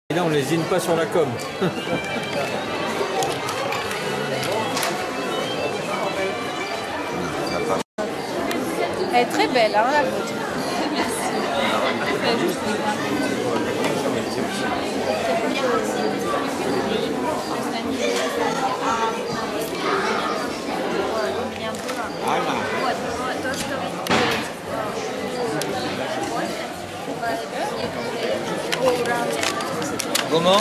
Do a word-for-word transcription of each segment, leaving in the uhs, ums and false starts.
Et là, on lésine pas sur la com. Elle est très belle, hein, la vôtre. Comment?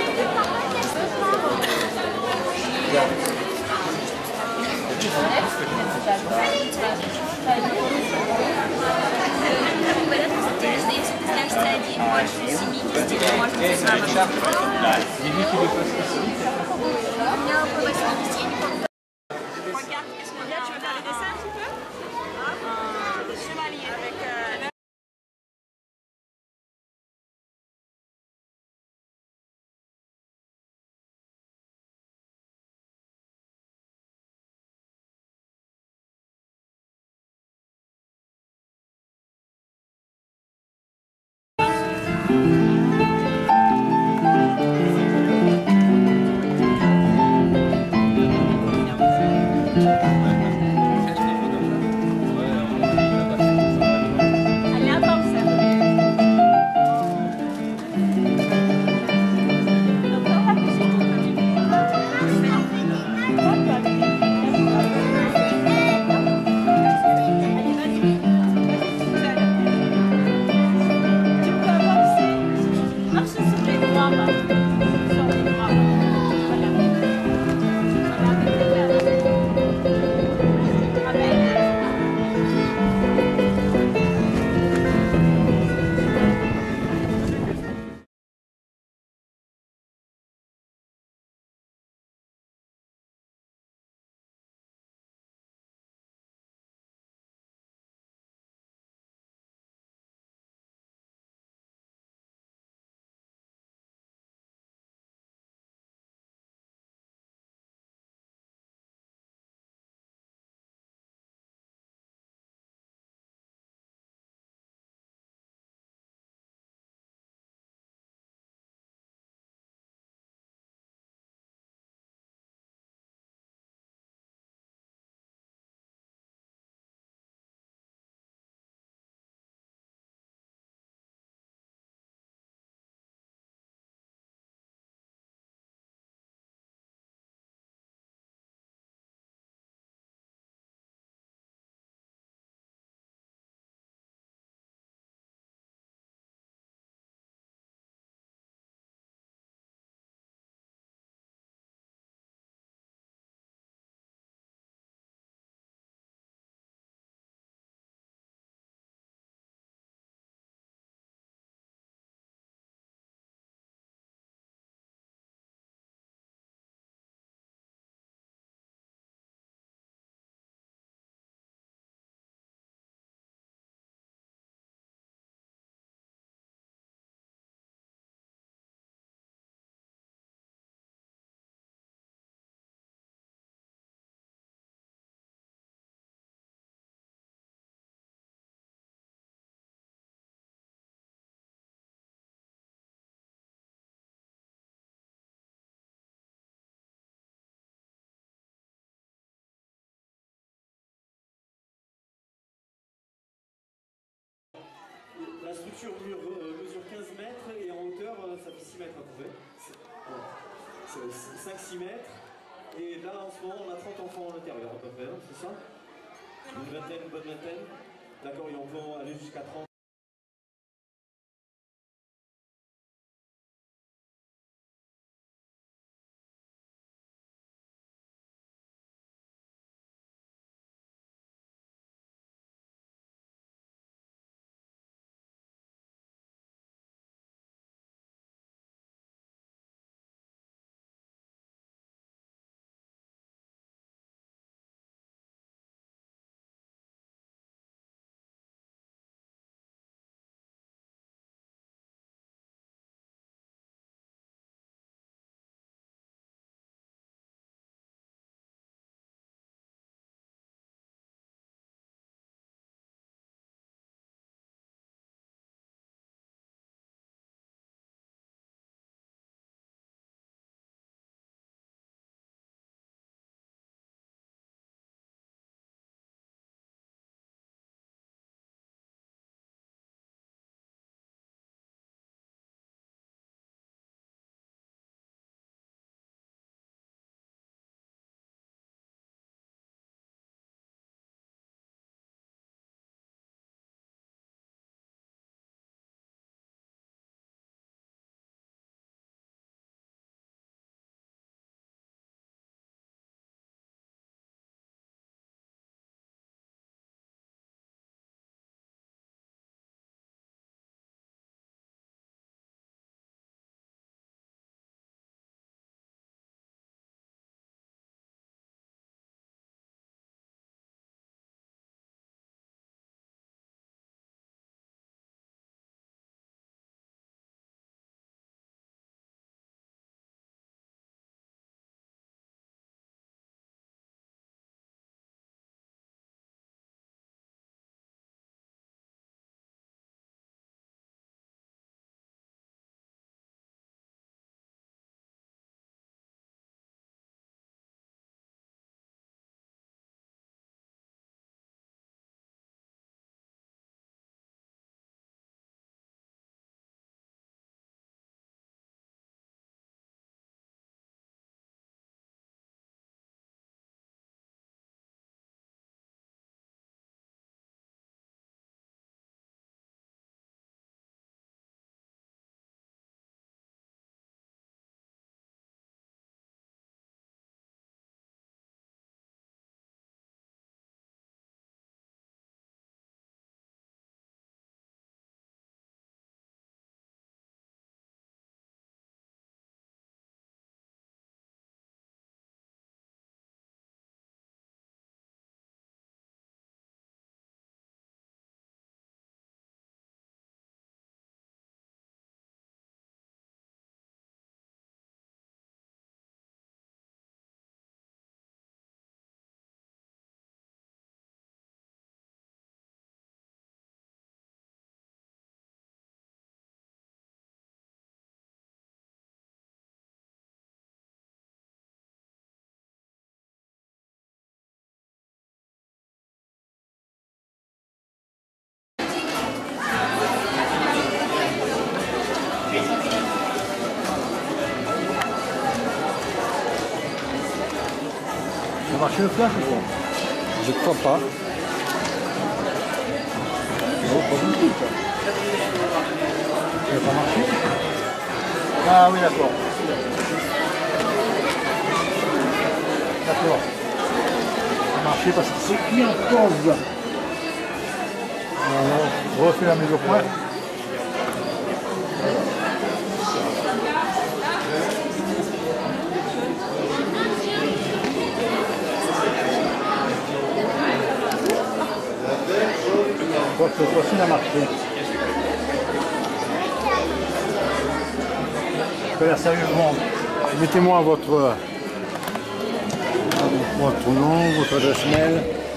La structure mesure quinze mètres et en hauteur, ça fait six mètres à peu près. C'est cinq six mètres. Et là, en ce moment, on a trente enfants à l'intérieur à peu près, hein, c'est ça? Une vingtaine, une bonne vingtaine. D'accord, et on peut aller jusqu'à trente. marché le flash ou quoi? Je crois pas. Non, pas du tout ça. Ça n'a pas marché? Ah oui, d'accord. D'accord. Ça a marché parce que c'est mis en pause. Alors, je refais la mise au point. Donc cette fois-ci, ça a marché. Je peux aller sérieusement. Mettez-moi votre, votre nom, votre adresse mail.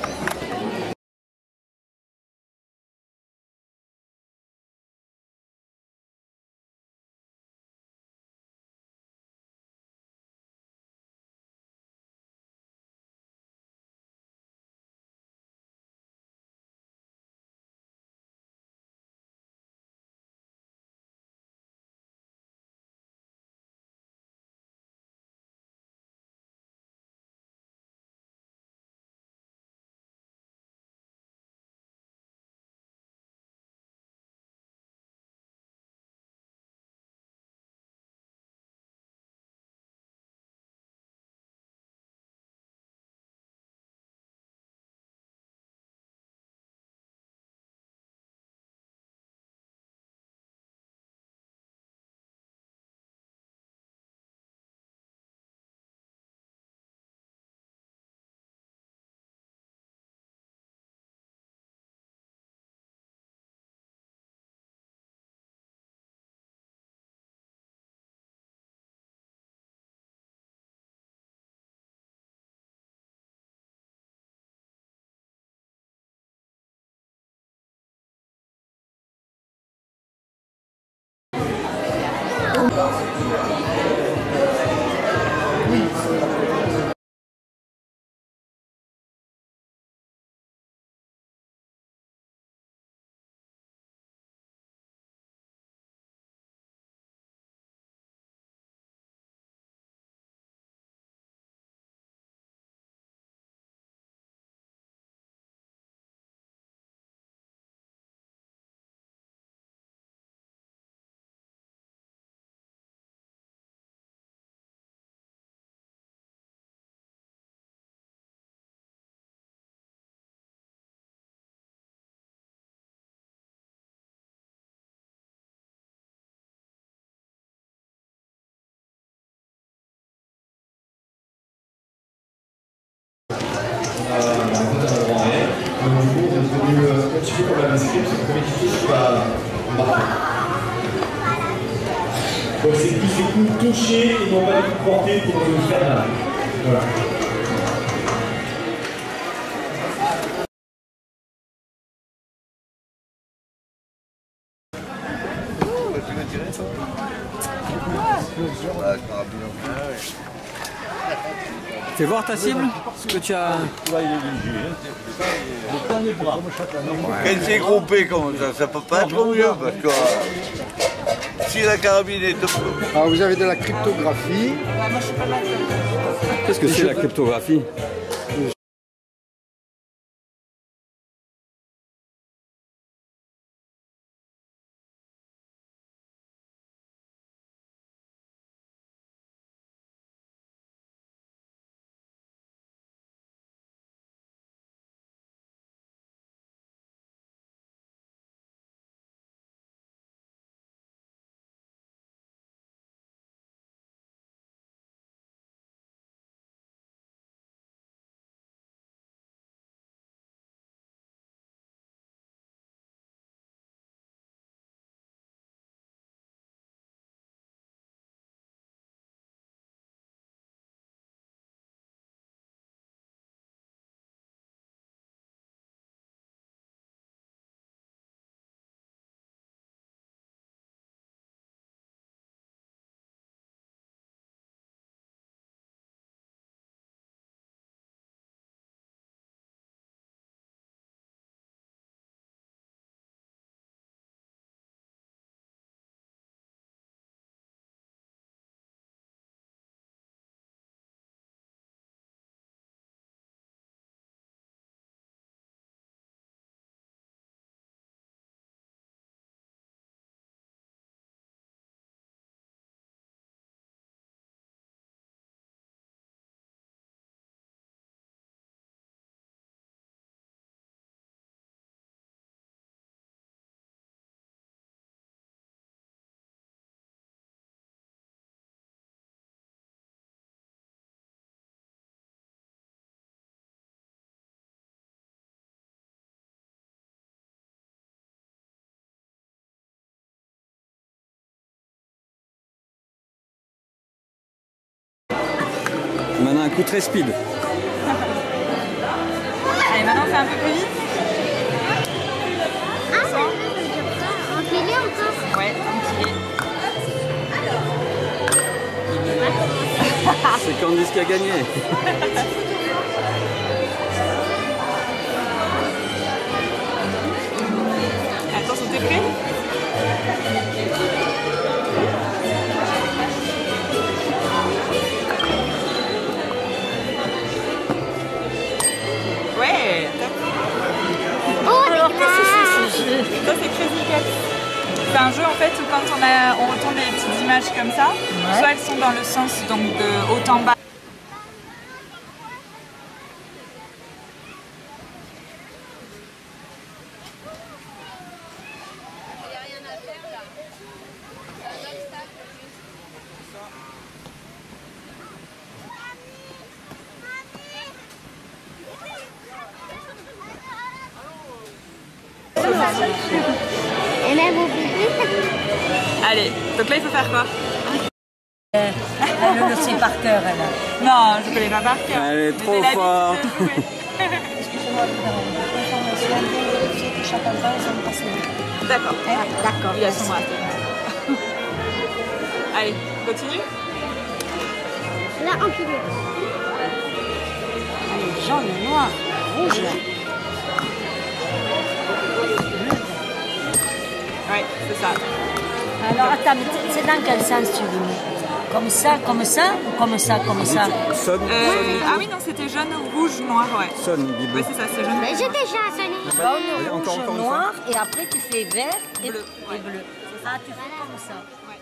Donc c'est plus des coups touchés et non pas des coups portés pour le faire mal. Voilà. Fais voir ta cible, ce que tu as. Là, il est léger. Le dernier bras. Quand c'est groupé comme ça, ça peut pas être mieux parce que euh, si la carabine est... Alors vous avez de la cryptographie. Qu'est-ce que c'est la cryptographie? Maintenant un coup très speed. Allez, maintenant on fait un peu plus vite. Ah, ça veut dire ça. Empilé encore. Ouais, empilé. C'est Candice qui a gagné. Attention, t'es prêt? Ouais. Oh, alors qu'est-ce que c'est ce jeu? Ça c'est Crazy Cat. C'est un jeu en fait où quand on, a, on retourne des petites images comme ça, ouais. Soit elles sont dans le sens donc de haut en bas. Et même au bébé. Allez, donc là il faut faire quoi? Elle le sait par cœur, elle. Non, je ne connais pas par cœur. Elle est trop forte. Excusez-moi, information, vérifier que chaque enfant est en passé. D'accord. D'accord. Il a son bras. Allez, continue. Là, empilé. Allez, jaune, noir, rouge. Ouais, c'est ça. Alors attends, mais c'est dans quel sens tu veux? Comme ça, comme ça ou comme ça, comme ça? Sonne. Euh, ah oui, non, c'était jaune, rouge, noir, ouais. Sonne, Bibou. Ouais, c'est ça, c'est jaune. Mais j'ai déjà sonné. Jaune, Allez, rouge, encore, encore une noir, et après tu fais vert et Bleu, et ouais. bleu. Ah, tu fais comme ça.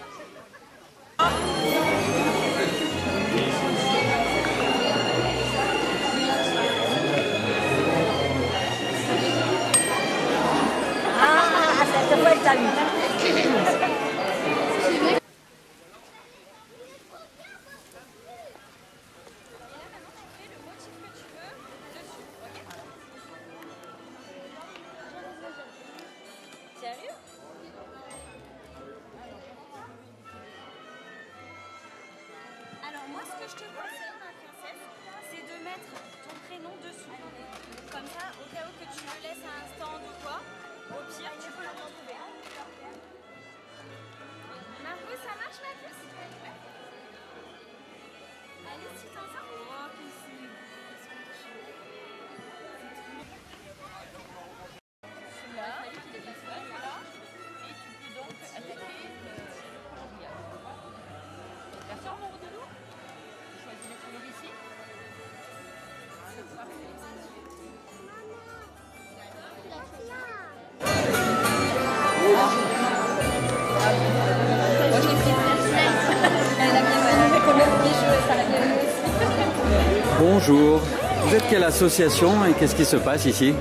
Ah, cette fois, elle t'a eu. Sérieux? Alors moi, ce que je te conseille, ma princesse, c'est de mettre ton prénom dessus. Comme ça, au cas où que tu le laisses à un stand ou quoi, au pire, tu peux le retrouver. Margot, ça marche, ma puce? Allez, tu t'en sors? Oh, que c'est... Celui-là, il est des feuilles, là, et tu peux donc attaquer le coloriage. La forme en haut de l'eau, tu choisis les couleurs ici. C'est parfait. Bonjour. Vous êtes quelle association et qu'est-ce qui se passe ici?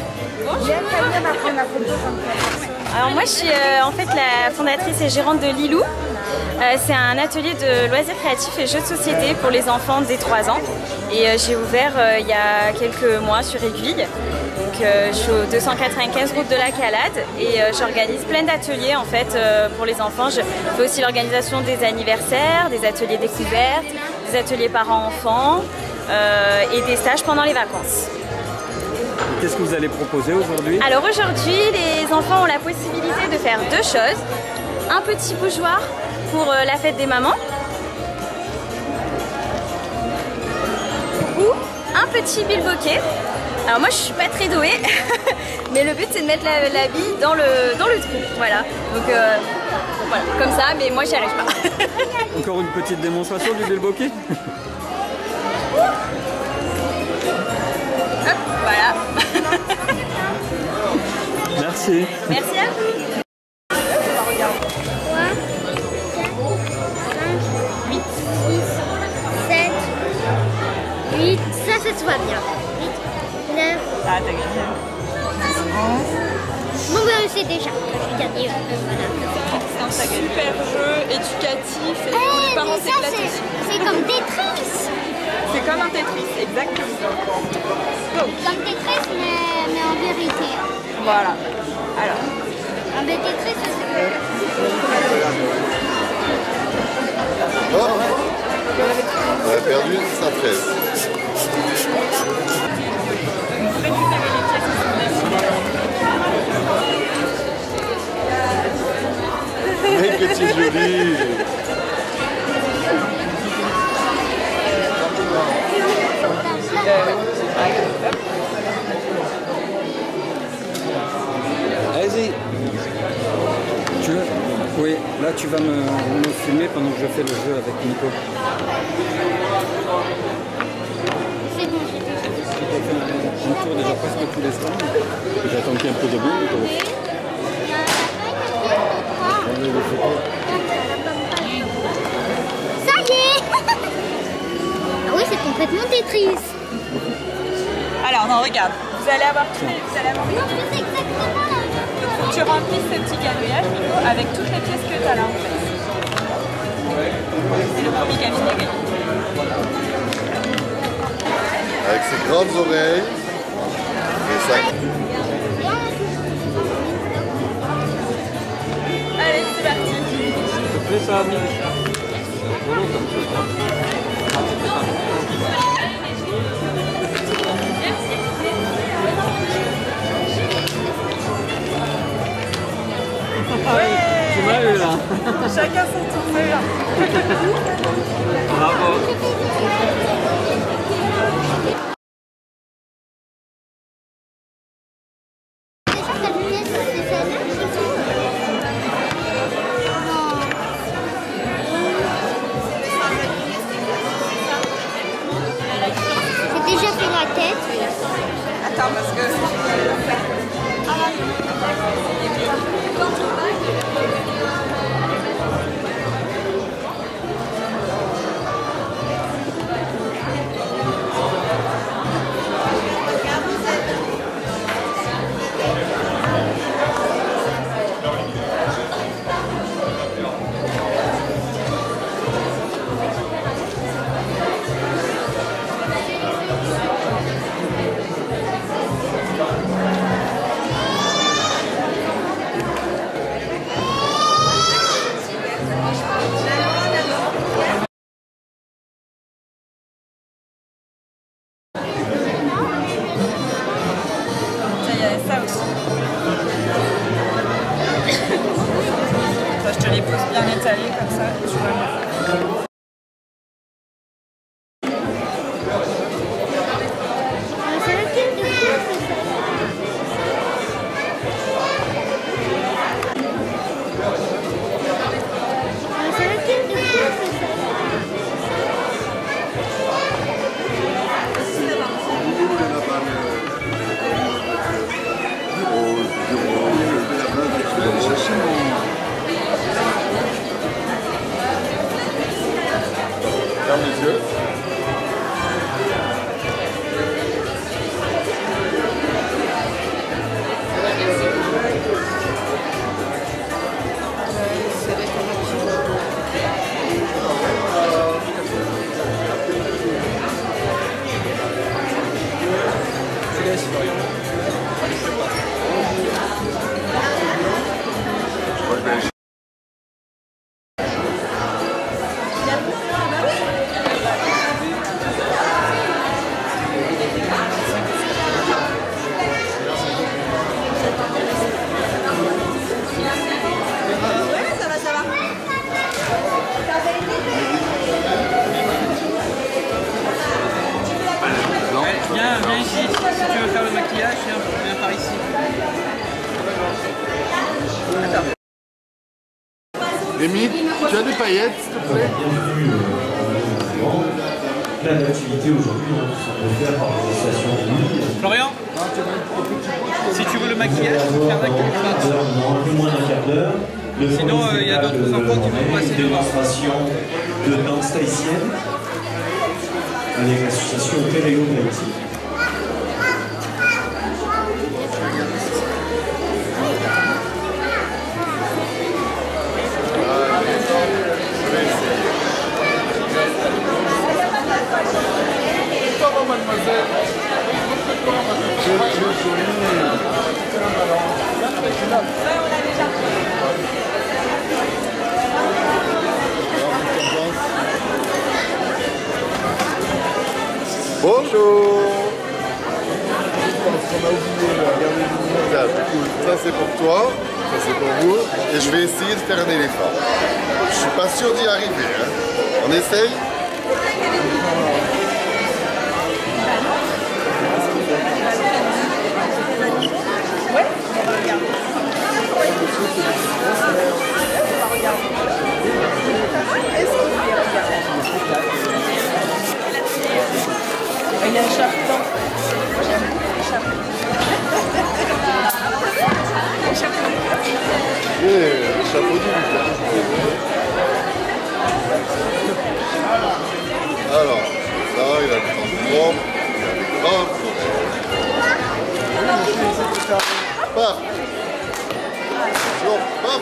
Alors moi je suis euh, en fait la fondatrice et gérante de Lilou. Euh, c'est un atelier de loisirs créatifs et jeux de société pour les enfants dès trois ans. Et euh, j'ai ouvert euh, il y a quelques mois sur Aiguille. Donc euh, je suis au deux cent quatre-vingt-quinze route de la Calade et euh, j'organise plein d'ateliers en fait euh, pour les enfants. Je fais aussi l'organisation des anniversaires, des ateliers découvertes, des ateliers parents-enfants euh, et des stages pendant les vacances. Qu'est-ce que vous allez proposer aujourd'hui? Alors aujourd'hui, les enfants ont la possibilité de faire deux choses. Un petit bougeoir pour euh, la fête des mamans. Ou un petit bilboquet. Alors moi je suis pas très douée, mais le but c'est de mettre la, la bille dans le, dans le trou. Voilà. Donc euh, voilà, comme ça, mais moi j'y arrive pas. Encore une petite démonstration du bilboquet? Hop, voilà. Merci. Merci à vous. huit, six, sept, huit, ça, ça se voit bien. huit, neuf. Ah, t'as gagné. Bon, ben, c'est déjà. J'ai gagné. Euh, voilà. C'est un super jeu éducatif et Eh, pour les parents mais ça, s'éclater. c'est c'est comme Tetris. C'est comme un Tetris, exactement. Donc, Comme Tetris, mais, mais en vérité. voilà. Alors, Un mais Tetris, c'est... Ouais, perdu sa fraise. Mais que tu es jolie! Allez-y. Tu veux? Oui, là tu vas me, me filmer pendant que je fais le jeu avec Nico. C'est bon. Un tour déjà presque tous les stands. J'attends qu'il y ait un peu de monde. Ça y est. Ah oui, c'est complètement Tetris. Alors non, regarde, vous allez avoir tous les, vous allez avoir Non, mais c'est exactement la même. Il faut que tu remplisses ce petit quadrillage avec toutes les pièces que tu as là en fait. C'est le premier qui a fini gagné. Avec ses grandes oreilles. Et ça. Allez, c'est parti. Fais ça, Ami. Ouais. Tu m'as eu là. Chacun son tour, c'est bien. Bravo. J'ai déjà fait la tête. Attends, parce que... ça aussi. Je te les pose bien étalés comme ça, tu vois. Ferme les yeux. Viens, viens ici, si tu veux faire le maquillage, viens, viens par ici. Attends. Rémi, tu as des paillettes, s'il te plaît? Plein d'activités aujourd'hui hein, sont offertes par l'association Louis. Florian, si tu veux le maquillage, il faut faire la queue. Dans un peu moins d'un quart d'heure. Sinon, il euh, y a d'autres enfants qui vont passer devant. Démonstration de danse tahitienne avec l'association Téléo Tahiti. Mademoiselle, Bonjour. Regarde, ça c'est pour toi, ça c'est pour vous. Et je vais essayer de faire un éléphant. Je suis pas sûr d'y arriver. Hein. On essaye? Ouais, regarde. Il y a un charpent. Moi j'aime le charpent. Et le chapeau du Lucas. Alors, ça, il a le temps propre, il a les grandes oreilles. Paf. Attention, paf.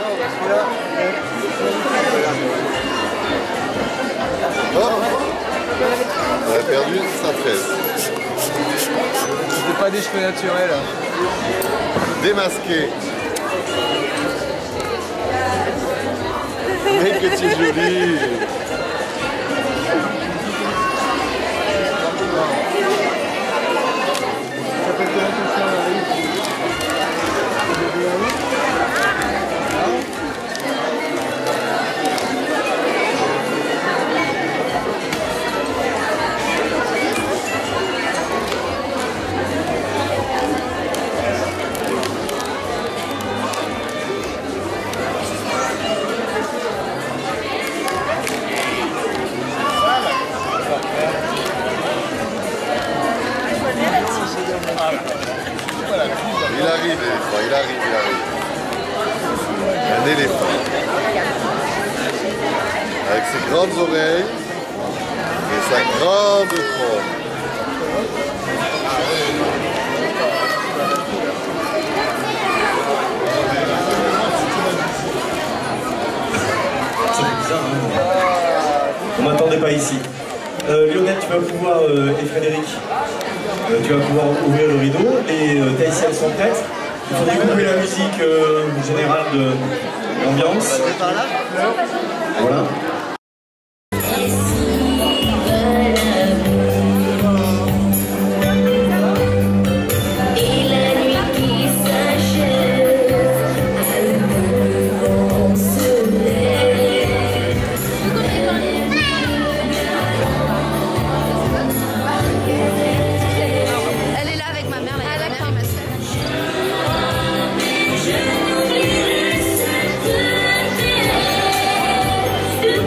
Hop. On a perdu sa tresse. C'était pas des cheveux naturels. Démasqué. Mais que tu es jolie. Il arrive, l'éléphant, il arrive, il arrive. Un éléphant. Avec ses grandes oreilles et sa grande trompe. C'est bizarre, hein. On m'attendait pas ici. Euh, Lionel, tu vas pouvoir, euh, et Frédéric, euh, tu vas pouvoir ouvrir le rideau. Les euh, Tahitiennes sont prêtes. Il faudrait couper la musique euh, générale de l'ambiance. Voilà. Je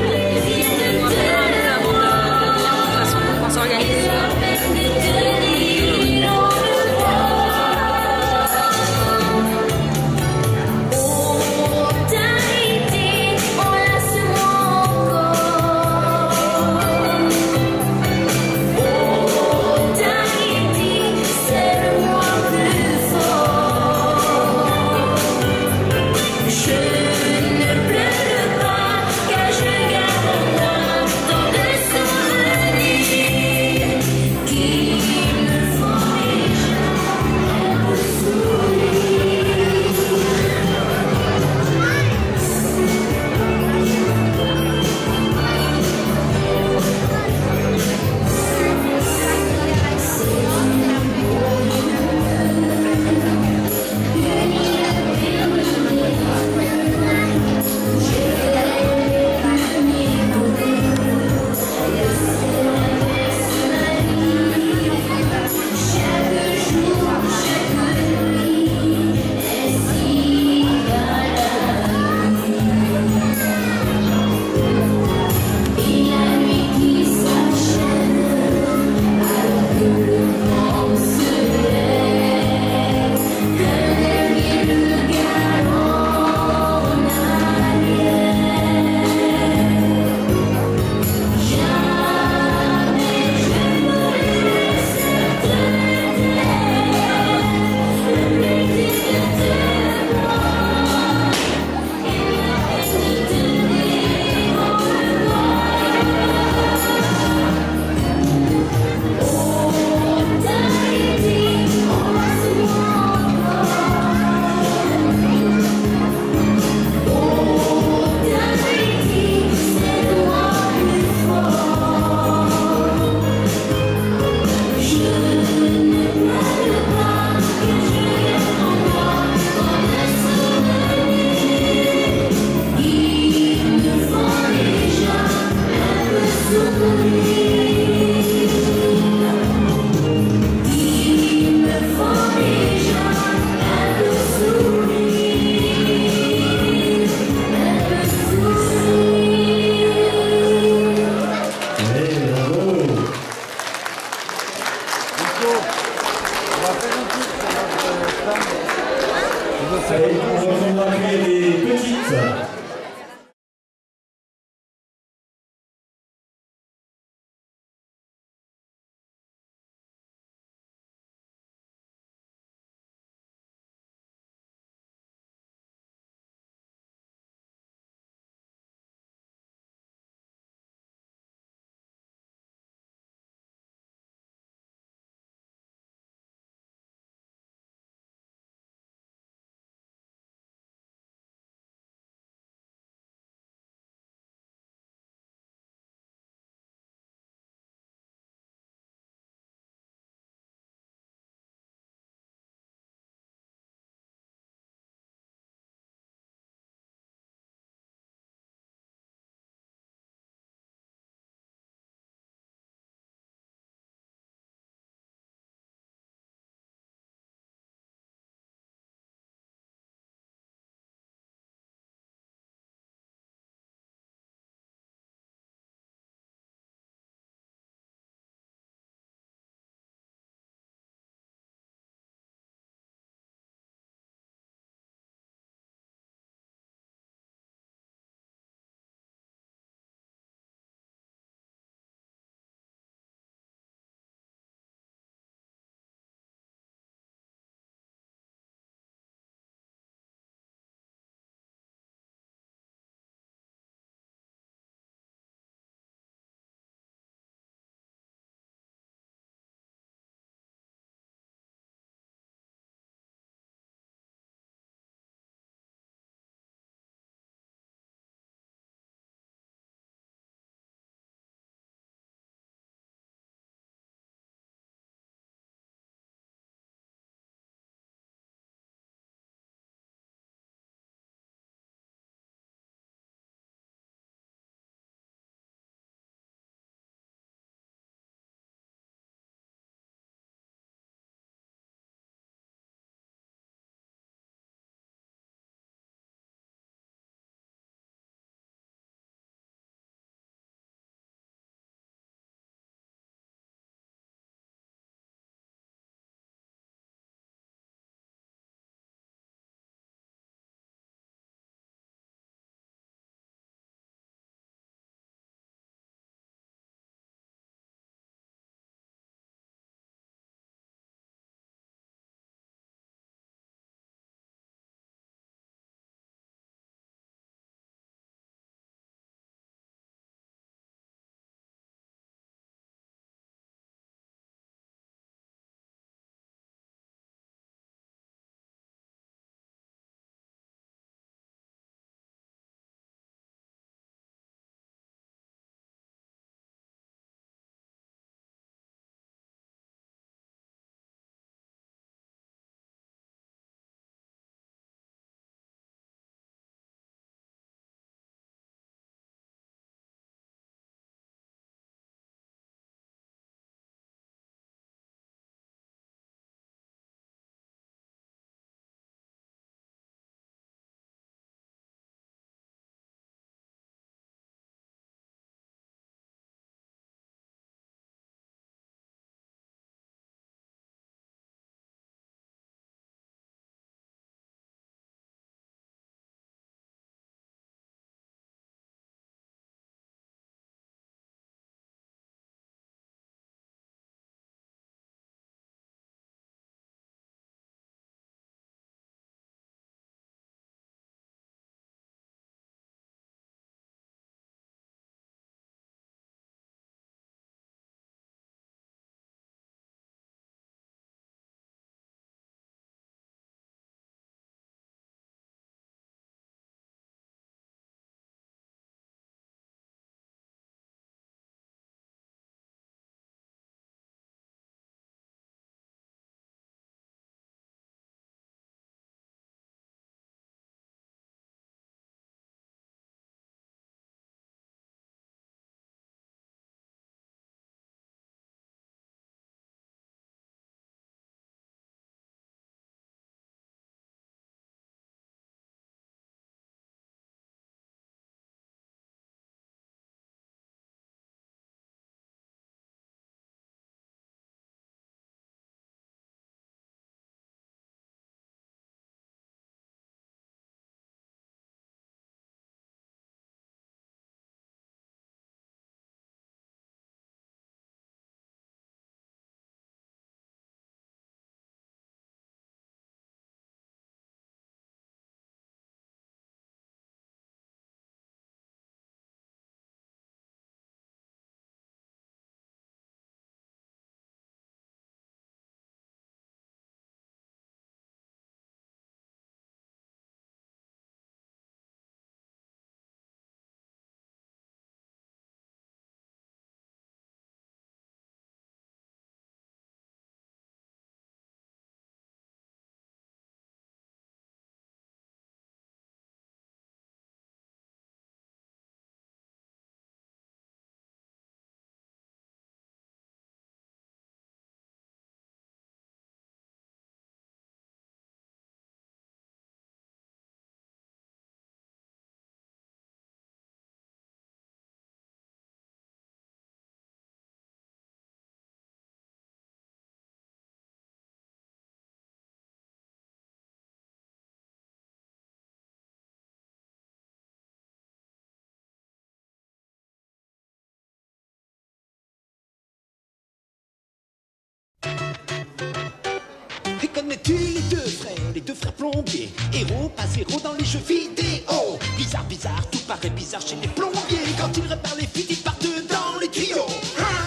tu les deux frères, les deux frères plombiers. Héros, pas zéro dans les jeux vidéo. Bizarre, bizarre, tout paraît bizarre chez les plombiers. Quand ils réparent les fuites, ils partent dans les tuyaux. Hein?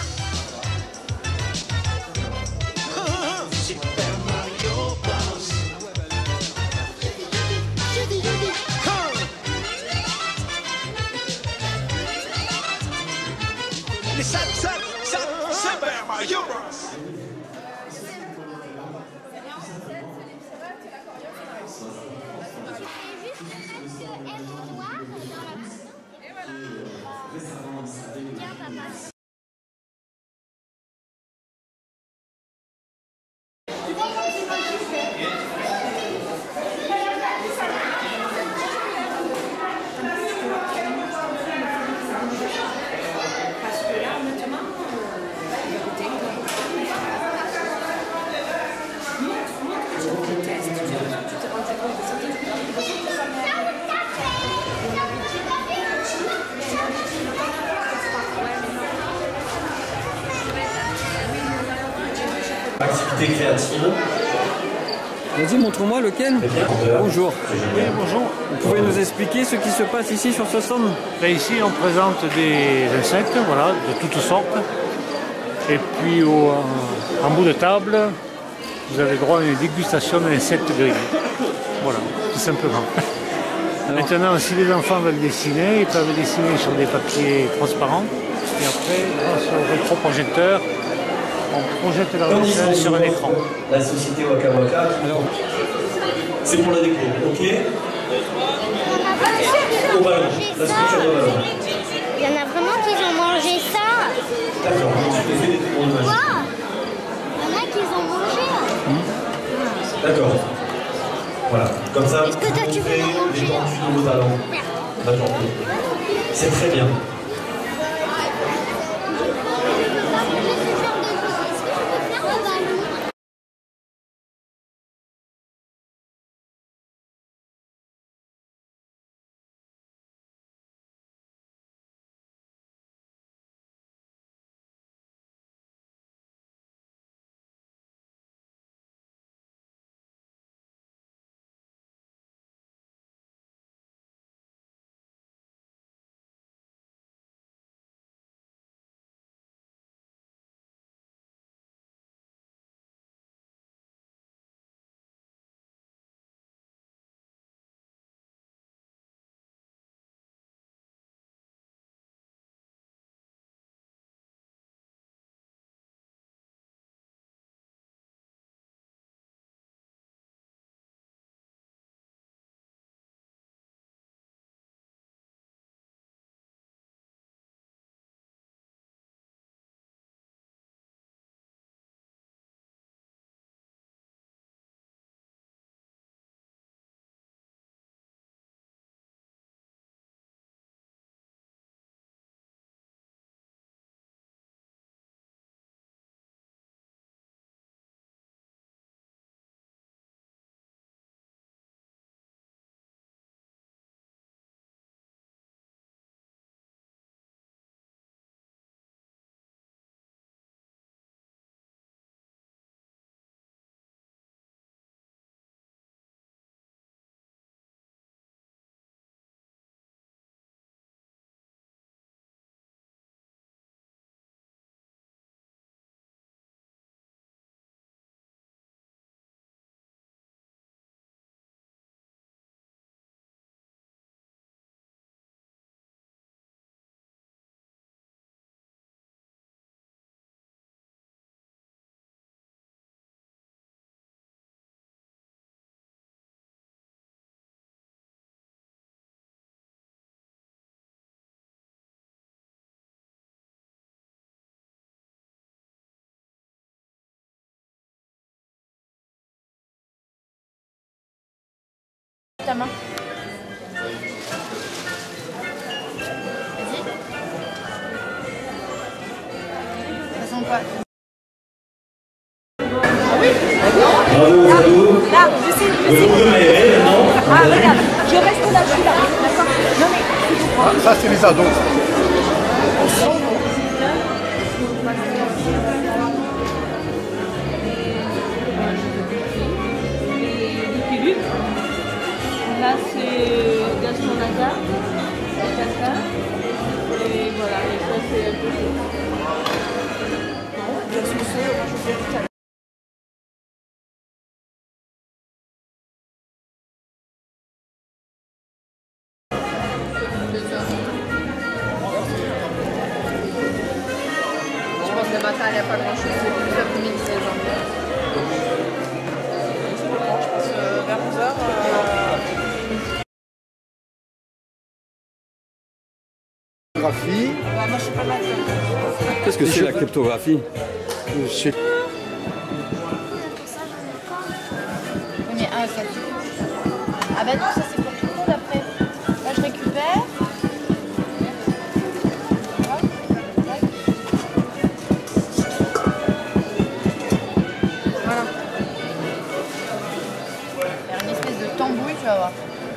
Hein? Super Mario Bros. Hein? Les sacs, sacs, sacs, Super Mario Bros. Activité créative. Vas-y, montre-moi lequel. Bonjour. Oui, bonjour. Vous pouvez nous expliquer ce qui se passe ici sur ce stand? Ben ici, on présente des insectes, voilà, de toutes sortes. Et puis, au, en bout de table, vous avez droit à une dégustation d'insectes grillés. Voilà, tout simplement. Alors, maintenant, si les enfants veulent dessiner, ils peuvent dessiner sur des papiers transparents. Et après, grâce au rétroprojecteur, on projette leur dessin sur un écran. La société Waka Waka. Alors, c'est pour la déco, ok? Au ballon, la structure de ballon. Il y en a vraiment qui ont mangé ça. D'accord, tu te fais des décos de Quoi? Il y en a qui ont mangé. D'accord. Voilà, comme ça, Est-ce que toi tu veux en manger? les nouveaux talents. D'accord. C'est très bien. Ta main. Ça sent quoi? Ah oui. Bravo, bravo. Là, je sais, je sais. Vous pouvez m'aérer maintenant. Ah, regarde, je reste là, je suis là. D'accord. Non mais. Ah, ça c'est les ados. Enfin, il n'y a pas grand chose, c'est plus l'après-midi, c'est genre. Je pense euh, vers onze heures. Cryptographie. Bah, moi je suis pas mal. Qu'est-ce que c'est la cryptographie? C'est On est un, ça suffit. Ah bah non, ça c'est pour tout le monde après. Moi je récupère. Voilà. Faire une espèce de tambouille, tu vas voir.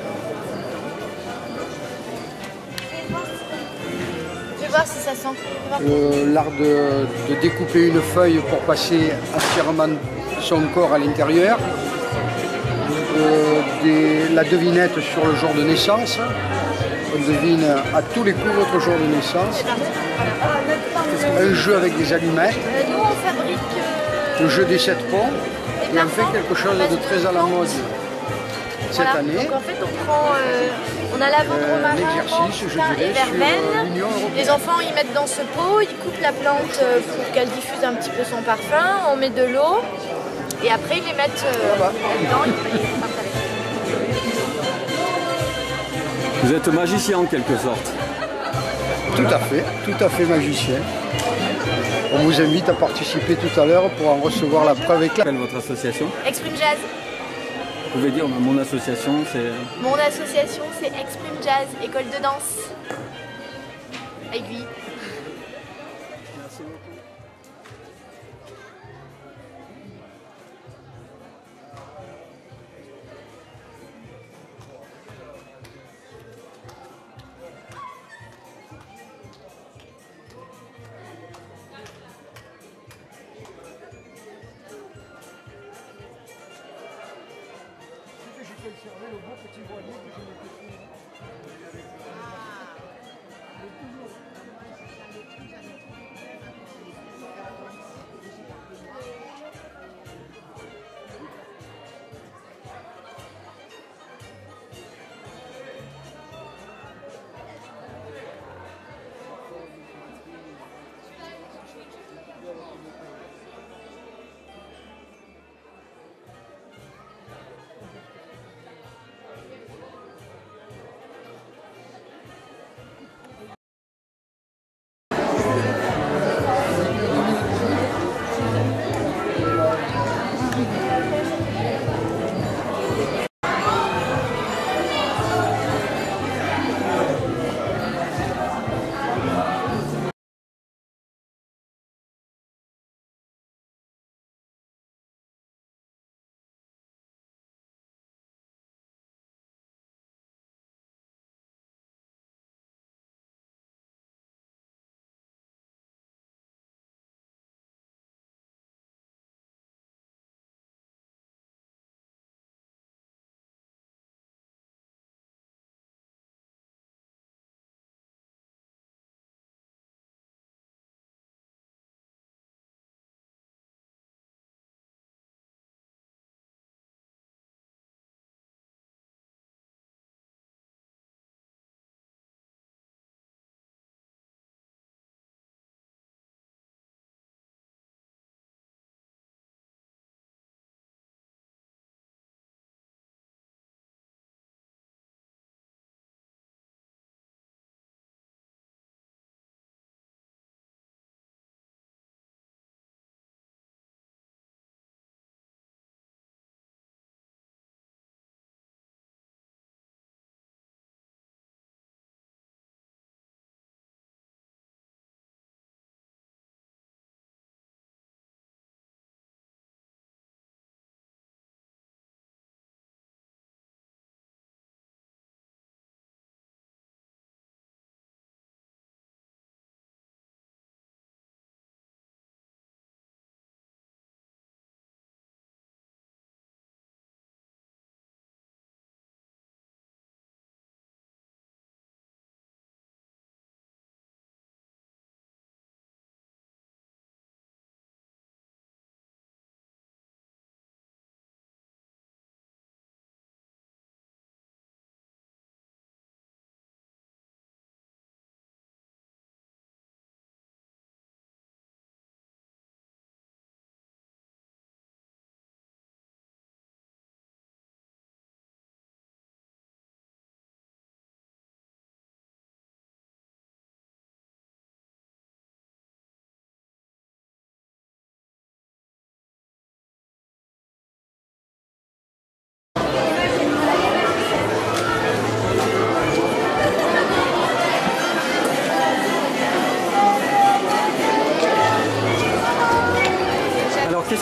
Je vais voir si ça sent. euh, l'art de, de découper une feuille pour passer entièrement son corps à l'intérieur. Euh, des- la devinette sur le jour de naissance. On devine à tous les coups votre jour de naissance. Un jeu avec des allumettes. Euh, nous, on fabrique euh, Le jeu des sept ponts. des Et on fait parfums quelque chose à base de très à la mode cette voilà. année. Donc en fait, on prend, euh, on a lavande Euh, romarin, l'exercice, je menthe, dirais, et sur verveine. euh, l'Union européenne. Les enfants, ils mettent dans ce pot, ils coupent la plante euh, pour qu'elle diffuse un petit peu son parfum. On met de l'eau et après ils les mettent euh, dedans. Ils, ils partent avec. Vous êtes magicien en quelque sorte. Tout à fait, tout à fait magicien. On vous invite à participer tout à l'heure pour en recevoir la preuve éclair. Quelle est votre association? Exprime Jazz. Vous pouvez dire mon association, c'est... Mon association, c'est Exprime Jazz, école de danse. Aiguille.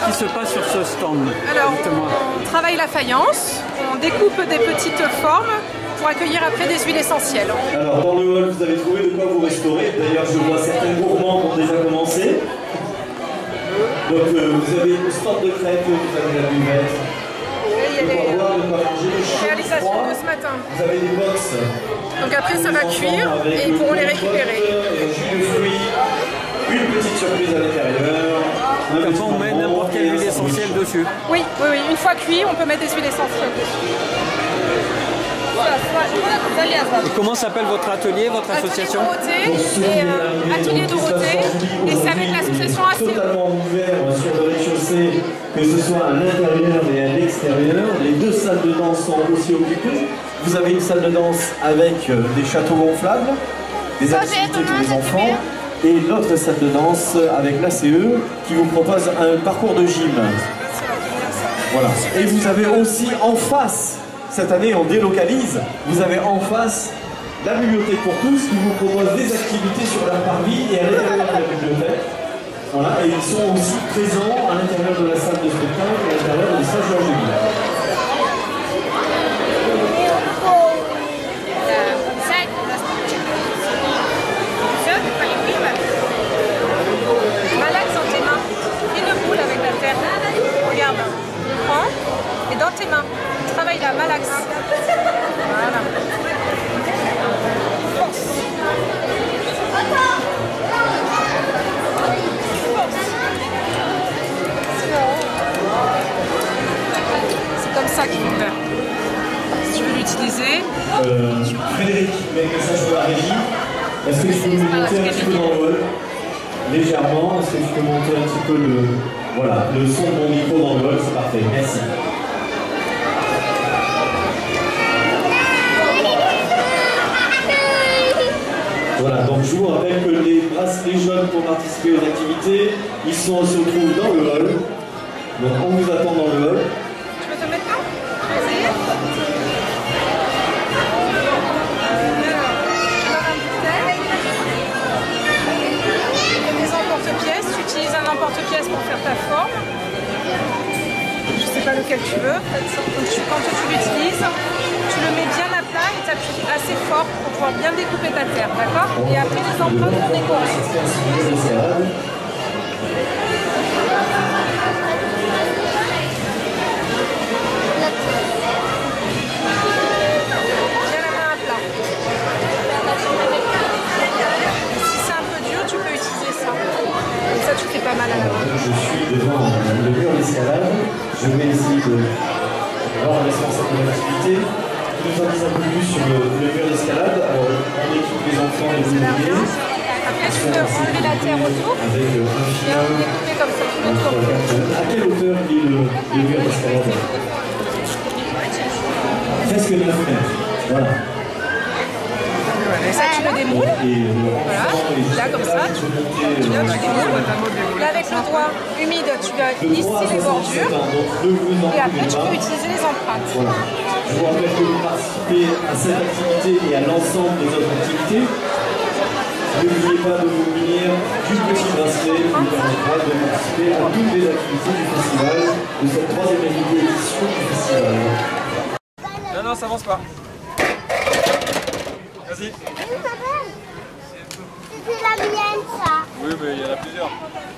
qui se passe sur ce stand? Alors, on travaille la faïence, on découpe des petites formes pour accueillir après des huiles essentielles. Alors, dans le hall, vous avez trouvé de quoi vous restaurer. D'ailleurs, je vois certains gourmands qui ont déjà commencé. Donc, euh, vous avez une sorte de crêpes, vous avez la buvette. Il y a les réalisations de ce matin. Vous avez des box. Donc après, ça va cuire et ils pourront les récupérer. Jus de fruits, une petite surprise à l'intérieur. Comme on met n'importe quelle huile essentielle dessus. Oui, oui, oui. Une fois cuit, on peut mettre des huiles essentielles dessus. Et comment s'appelle votre atelier, votre association? Atelier Dorothée, et, euh, Atelier Dorothée, et c'est avec l'association A C E. Totalement ouvert sur le rez-de-chaussée, que ce soit à l'intérieur et à l'extérieur. Les deux salles de danse sont aussi occupées. Vous avez une salle de danse avec euh, des châteaux gonflables, des activités pour les enfants, et l'autre salle de danse avec l'A C E qui vous propose un parcours de gym. Voilà. Et vous avez aussi en face, cette année on délocalise, vous avez en face la bibliothèque pour tous qui vous propose des activités sur leur parvis et à l'intérieur de la bibliothèque. Voilà, et ils sont aussi présents à l'intérieur de la salle de spectacle et à l'intérieur de salle Georges Guy. Malaxe dans tes mains. Une boule avec la terre. Regarde. Prends. Et dans tes mains. Travaille la malaxe. Voilà. Force. C'est comme ça qu'il faut faire. Si tu veux l'utiliser. Euh, Frédéric, met le message de la régie. Est-ce que tu peux monter un petit peu dans le hall? Légèrement, est-ce que tu peux monter un petit peu le, voilà, le son de mon micro dans le hall? C'est parfait, merci. Voilà, donc je vous rappelle que les bracelets jaunes pour participer aux activités, ils sont, se trouvent dans le hall. Donc on vous attend dans le hall. Tu veux te mettre là? Tu veux essayer? Emporte-pièce, tu utilises un emporte-pièce pour faire ta forme. Je ne sais pas lequel tu veux. Donc tu, quand tu l'utilises, tu le mets bien à plat et tu appuies assez fort pour pouvoir bien découper ta terre, d'accord? Et après les empreintes vont décorer. Bien la main à plat. Si c'est un peu dur, tu peux utiliser ça. Comme ça, tu fais pas mal à la main. Je suis devant le mur d'escalade. Je vais essayer de voir un responsable de l'activité qui nous en dise un peu plus sur le, le mur d'escalade. Alors, on équipe les enfants et les ouvriers. Après, tu peux enlever la terre autour avec un et chien. découper comme ça. Tu mets Donc, à quelle hauteur est le, le mur d'escalade? Presque neuf mètres. Voilà. Et ça, tu le démoules. Voilà. Là, comme ça, tu, tu viens, tu démoules. Là, avec le doigt humide, tu vas lisser les bordures. Et après, tu peux utiliser les empreintes. Voilà. Je vous rappelle que vous participez à cette activité et à l'ensemble des autres activités. N'oubliez pas de vous munir du petit bracelet qui vous permettra de participer à toutes les activités du festival, de cette troisième édition du festival. Non, non, ça avance pas. Vas-y. C'est la mienne, ça. Oui, mais il y en a plusieurs.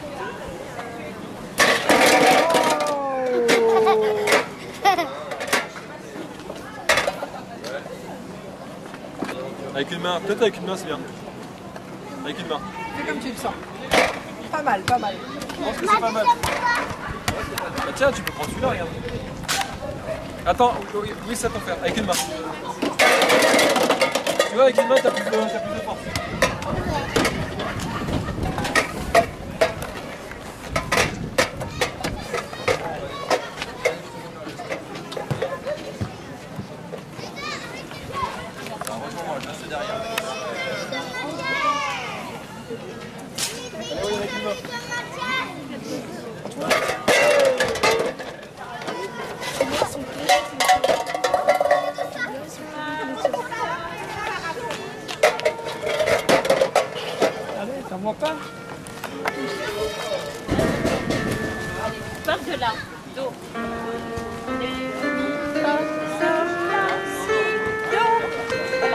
Avec une main, peut-être avec une main c'est bien. Avec une main. Fais comme tu le sens. Pas mal, pas mal. Je pense que c'est pas mal. Bah tiens, tu peux prendre celui-là, regarde. Attends, oui, oui ça peut faire, avec une main. Tu vois, avec une main, t'as plus, plus de force. T'en vois pas? pars de là. Do. Ré, mi, fa, sol, la, si, do. Voilà.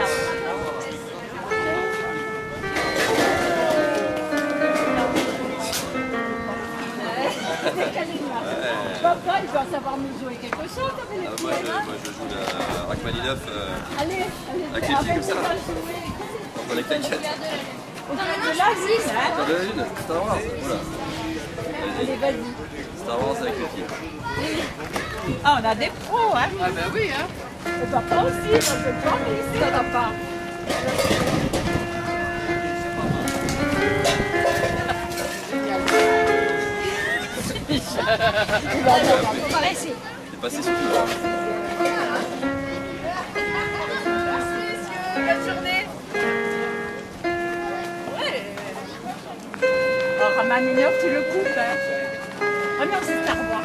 Papa, il doit savoir nous jouer quelque chose avec les Ah, moi, je, moi je joue la Rachmaninoff euh, allez, allez, avec les pieds comme ça. Dans les claquettes. On a de la vie, hein. T'en donnes une Star Wars, voilà. Allez, vas-y. Star Wars avec les pieds. Ah, on a des pros, hein. Ah bah oui, hein. Et papa aussi, moi je prends, mais ici, on n'a pas. On va laisser. C'est passé sur tout. Bonne journée. Ouais. Oh, Rachmaninoff, tu le coupes, hein. Oh non, c'est Star Wars.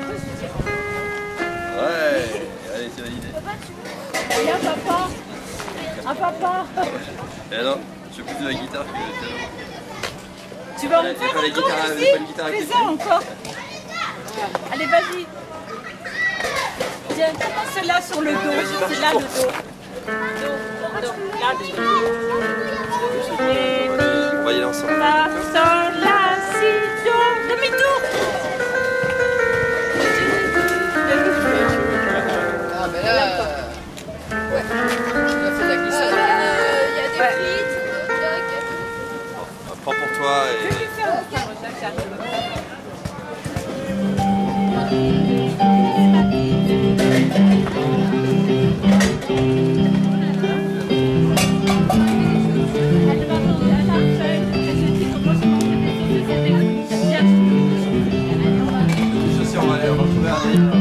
Ouais, allez, c'est validé. Viens, papa. Ah, papa. Et non, je fais plus de la guitare que le piano. Tu vas en Fallait- faire fallait encore guitare- aussi fallait une guitare avec fais les ça pieds. encore. Allez, vas-y. Tiens, commence là sur le dos. C'est là le dos. Do, do, là, le dos. Ré, mi, On va y aller ensemble. fa, sol, la, si, do. Demi-tour. Ah ben là, euh, ouais, on a fait la glissade. Il y a des frites, des hot dogs. Prends pour toi et... Je vais lui faire un frère, Jacques. Les chaussures, on va aller retrouver un délire.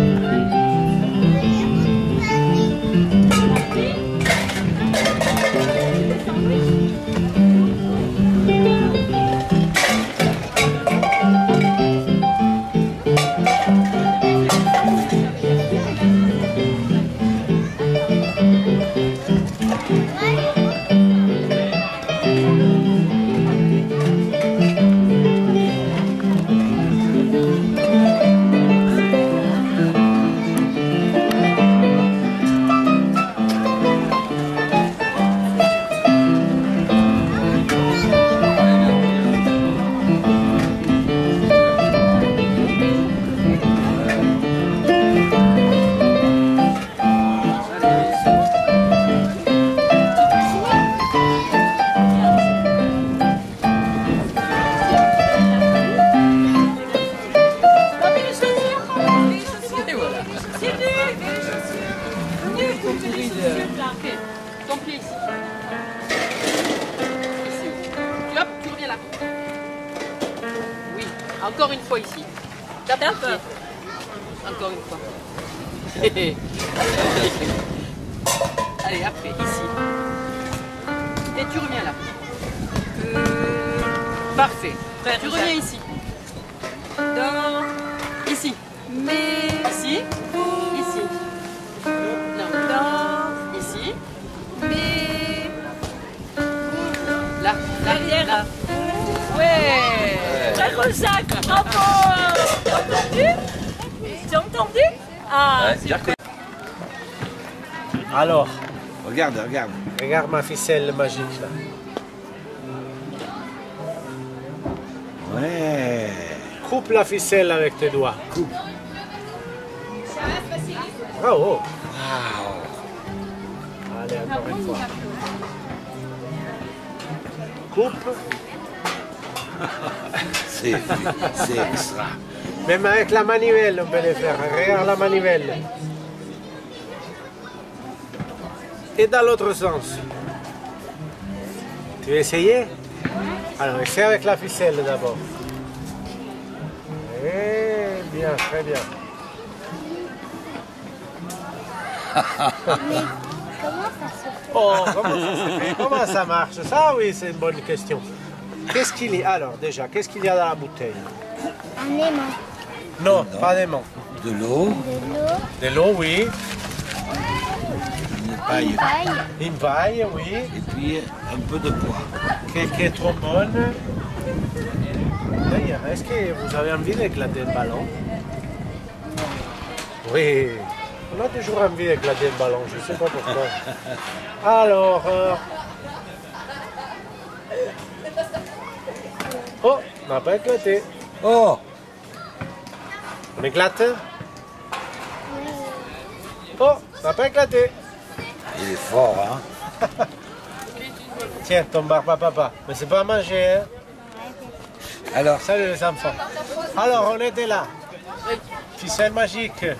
Ton pied ici. Ici. Tu hop, tu reviens là. Oui, encore une fois ici. Tape le pied. Encore une fois. Allez, après, ici. Et tu reviens là. Parfait. Frère, Tu reviens ici. Dans. Ici. Mais. Ici. Ici. Non. Dans. Ici. Mais. Là. Là. Derrière. Là. Ouais. Frère Jacques, bravo. T'as entendu? Tu as entendu? Ah, Ouais, super. bien Alors, Regarde, regarde. regarde ma ficelle magique là. Ouais. Coupe la ficelle avec tes doigts. Coupe. Bravo. Allez, encore une fois. Coupe. C'est c'est extra. Même avec la manivelle, on peut les faire. Regarde la manivelle. Et dans l'autre sens. Tu veux essayer? Alors, essaie avec la ficelle d'abord. Eh bien, très bien. Comment ça se fait? Oh, comment ça se fait? Comment ça marche? Ça, oui, c'est une bonne question. Qu'est-ce qu'il y a? Alors, déjà, qu'est-ce qu'il y a dans la bouteille? Un aimant. Non, pas d'aimant. De l'eau. De l'eau. De l'eau, oui. Une paille. Une paille. Une paille, oui. Et puis un peu de poids. Quelques trombones. D'ailleurs, est-ce que vous avez envie d'éclater le ballon? Oui. On a toujours envie d'éclater le ballon, je ne sais pas pourquoi. Alors... Euh... Oh, on n'a pas éclaté. Oh! On éclate? Oh, ça n'a pas éclaté. Il est fort, hein? Tiens, ton barbe à papa. Mais c'est pas à manger, hein? Alors, salut les enfants. Alors, on était là. Ficelle magique. Yes,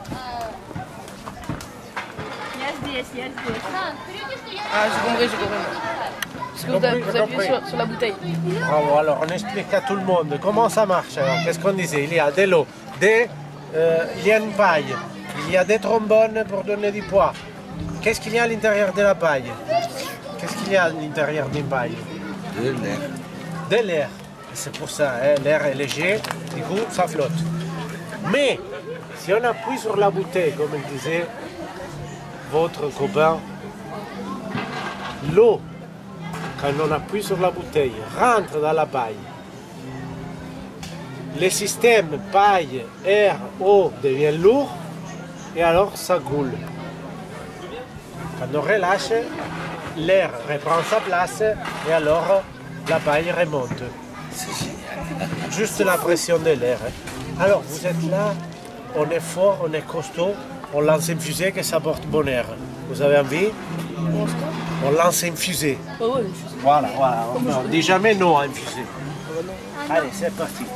yes, yes, yes. Ah, j'ai compris, j'ai compris. Parce que vous avez, vous appuyez sur, sur la bouteille. Bravo, alors on explique à tout le monde comment ça marche. Alors, qu'est-ce qu'on disait? Il y a de l'eau, des, euh, il y a une paille, il y a des trombones pour donner du poids. Qu'est-ce qu'il y a à l'intérieur de la paille? Qu'est-ce qu'il y a à l'intérieur d'une paille? De l'air. De l'air. C'est pour ça, hein, l'air est léger, du coup ça flotte. Mais si on appuie sur la bouteille, comme il disait votre copain, l'eau, quand on appuie sur la bouteille, rentre dans la paille. Le système paille, air, eau devient lourd et alors ça coule. Quand on relâche, l'air reprend sa place et alors la paille remonte. C'est génial. Juste la pression de l'air. Alors vous êtes là, on est fort, on est costaud, on lance une fusée que ça porte bonheur. Vous avez envie? On lance une fusée. Oh, ouais, une fusée. Voilà, voilà. On ne dit jamais non à une fusée. Allez, c'est parti.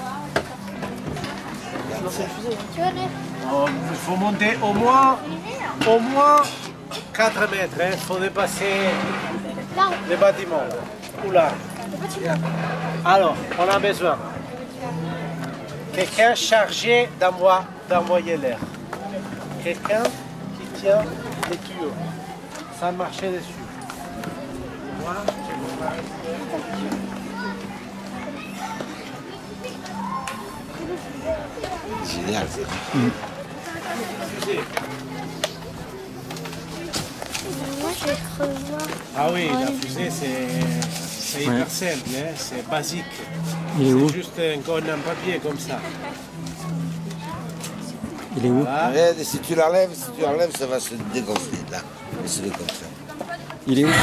Tu veux dire? Oh, il faut monter au moins, au moins quatre mètres. Il faut dépasser les bâtiments. Oula. Alors, on a besoin. Quelqu'un chargé d'envoyer l'air. Quelqu'un qui tient les tuyaux. Sans marcher dessus. Voilà. Génial. Moi, je vais revoir. Ah oui, la fusée, c'est hyper simple, hein, c'est basique. Il est où? C'est juste un, un papier comme ça. Il est où? Regarde, si tu l'enlèves, si tu l'enlèves, ça va se dégonfler, là. Et c'est comme ça. Il est où?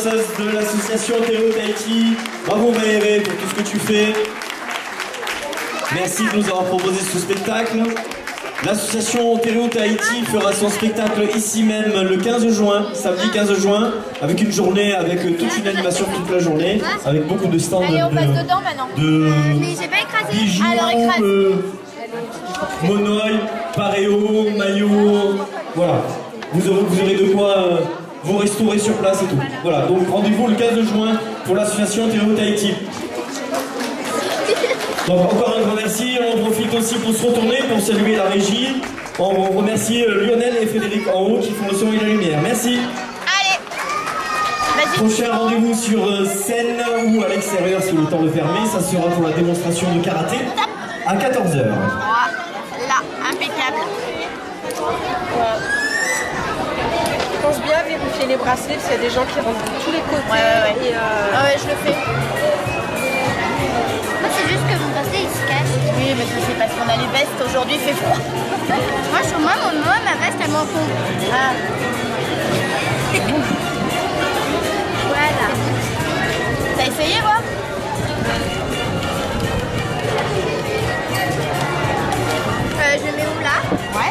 danseuse de l'association Théo Tahiti. Bravo Maëvé pour tout ce que tu fais. Merci de nous avoir proposé ce spectacle. L'association Théo Tahiti fera son spectacle ici même le quinze juin, samedi quinze juin, avec une journée, avec toute une animation toute la journée, avec beaucoup de stands Allez, on de, passe dedans maintenant. de Mais j'ai pas écrasé. bijoux, Alors écrase. euh, monoï, paréo, maillot, voilà. Vous aurez, vous aurez de quoi euh, vous restaurer sur place et tout. Voilà, donc rendez-vous le quinze juin pour l'association Théo Tahiti. Donc encore un grand merci, on profite aussi pour se retourner, pour saluer la régie. On remercie Lionel et Frédéric en haut qui font le son et la lumière. Merci. Allez, vas-y. Prochain rendez-vous sur scène ou à l'extérieur si le temps le permet, ça sera pour la démonstration de karaté à quatorze heures. Là, impeccable. Pense bien à vérifier les bracelets parce qu'il y a des gens qui rentrent de tous les côtés. Ouais, ouais, ouais. Et euh... Ah ouais, je le fais. Moi, c'est juste que mon bracelet il se cache. Oui, mais ça, c'est parce qu'on a les vestes. Aujourd'hui, il fait froid. Moi, sur moi, mon, moi, ma veste, elle m'en fond. Ah. Voilà. T'as essayé, moi? Euh, je le mets où, là? Ouais.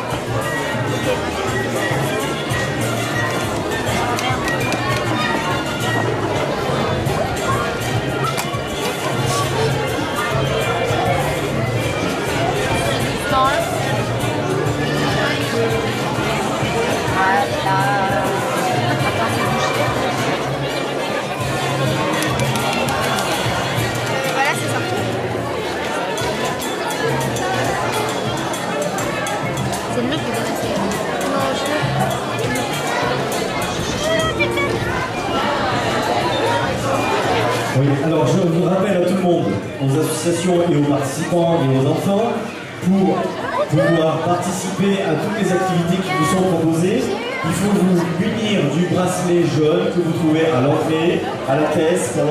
Voilà, c'est ça. C'est le qui doit rester. Non, je Oui, alors je vous rappelle à tout le monde, aux associations et aux participants et aux enfants, pour pouvoir participer à toutes les activités qui vous sont proposées, il faut vous munir du bracelet jaune que vous trouvez à l'entrée, à la caisse.